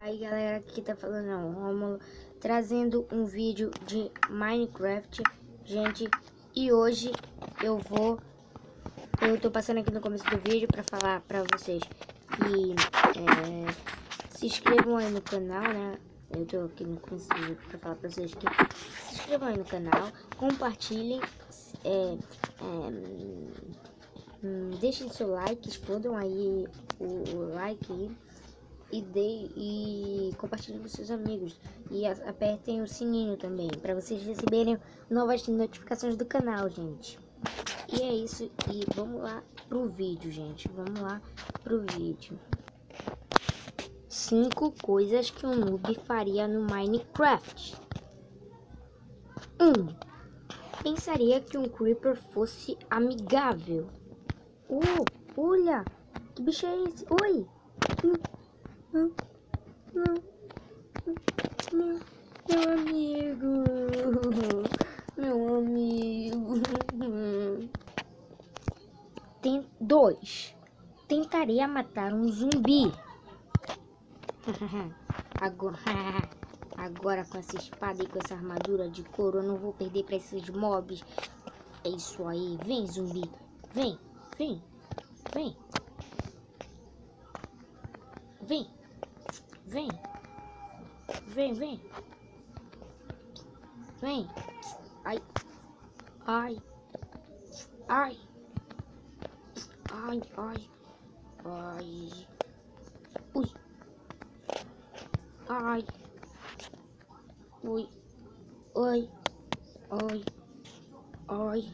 Aí galera, aqui tá falando é o Rômulo, trazendo um vídeo de Minecraft, gente. E hoje eu tô passando aqui no começo do vídeo pra falar pra vocês que se inscrevam aí no canal, né? Eu tô aqui no começo do vídeo pra falar pra vocês que se inscrevam aí no canal, compartilhem, deixem seu like, explodam aí o like aí. E compartilhem com seus amigos. E apertem o sininho também, para vocês receberem novas notificações do canal, gente. E é isso. E vamos lá pro vídeo, gente. Vamos lá pro vídeo. 5 coisas que um noob faria no Minecraft. 1. Pensaria que um creeper fosse amigável. Olha! Que bicho é esse? Oi! Meu amigo. Meu amigo. 2. Tentaria matar um zumbi. Agora com essa espada e com essa armadura de couro eu não vou perder para esses mobs. É isso aí. Vem, zumbi. Vem, vem, vem. Vem. Vem. Vem, vem. Vem. Ai. Ai. Ai. Ai, ai. Ai. Ui. Ai. Ui. Oi. Oi. Oi.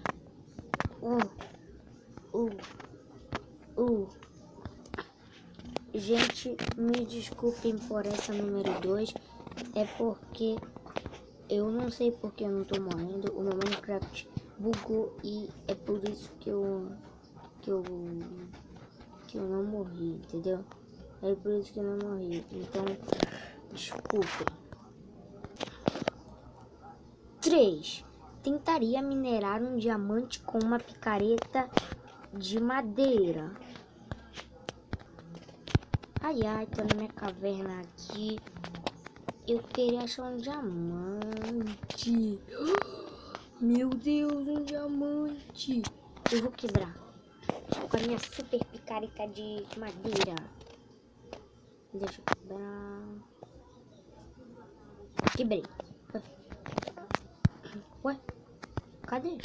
Gente, me desculpem por essa número 2. É porque eu não sei porque eu não tô morrendo. O meu Minecraft bugou e é por isso que eu não morri, entendeu? É por isso que eu não morri. Então, desculpem. 3. Tentaria minerar um diamante com uma picareta de madeira. Ai, ai, tô na minha caverna aqui. Eu queria achar um diamante. Meu Deus, um diamante. Eu vou quebrar com a minha super picareta de madeira. Deixa eu quebrar. Quebrei. Ué? Cadê?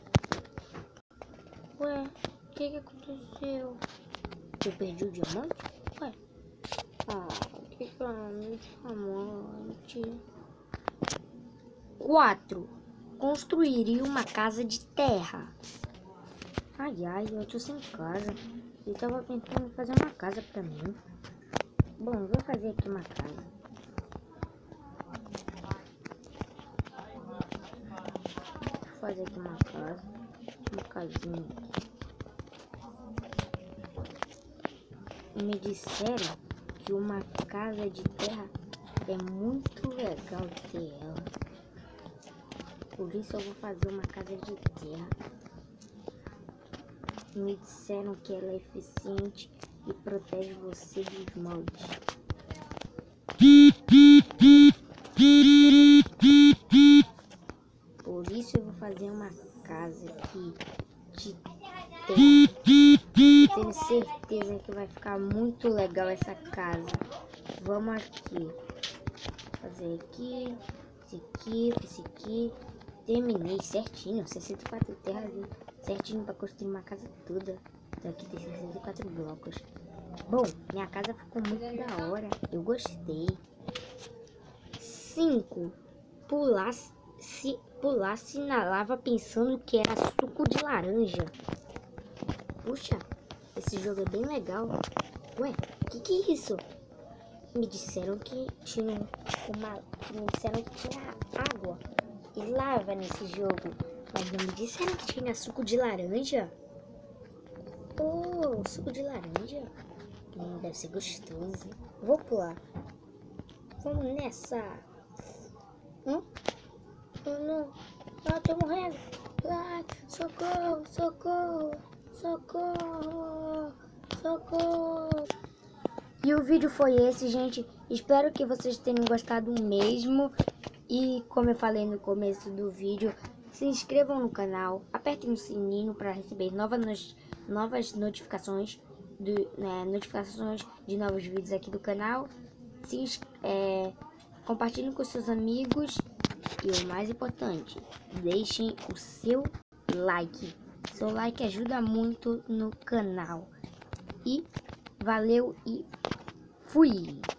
Ué, o que aconteceu? Eu perdi o diamante? Ué? Que diamante. 4. Construiria uma casa de terra. Ai, ai, eu tô sem casa. Eu tava tentando fazer uma casa pra mim. Bom, vou fazer aqui uma casa. Vou fazer aqui uma casa. Uma casinha. Me disseram que uma casa de terra é muito legal ter ela. Por isso eu vou fazer uma casa de terra. Me disseram que ela é eficiente e protege você dos mobs. Por isso eu vou fazer uma casa aqui de terra. Tenho certeza que vai ficar muito legal essa casa. Vamos aqui. Fazer aqui. Esse aqui. Terminei certinho. 64 terras certinho para construir uma casa toda. Então aqui tem 64 blocos. Bom, minha casa ficou muito da hora. Eu gostei. 5. Pulasse na lava pensando que era suco de laranja. Puxa, esse jogo é bem legal. Ué, que é isso? Me disseram que tinha água e lava nesse jogo, mas não me disseram que tinha suco de laranja. Suco de laranja. Deve ser gostoso. Vou pular. Vamos nessa. Oh não. Tô morrendo. Ai, socorro, socorro. Socorro, socorro. E o vídeo foi esse, gente. Espero que vocês tenham gostado mesmo. E como eu falei no começo do vídeo, se inscrevam no canal, apertem o sininho para receber novas notificações, notificações de novos vídeos aqui do canal. Compartilhem com seus amigos e o mais importante, deixem o seu like. Seu like ajuda muito no canal. E valeu e fui!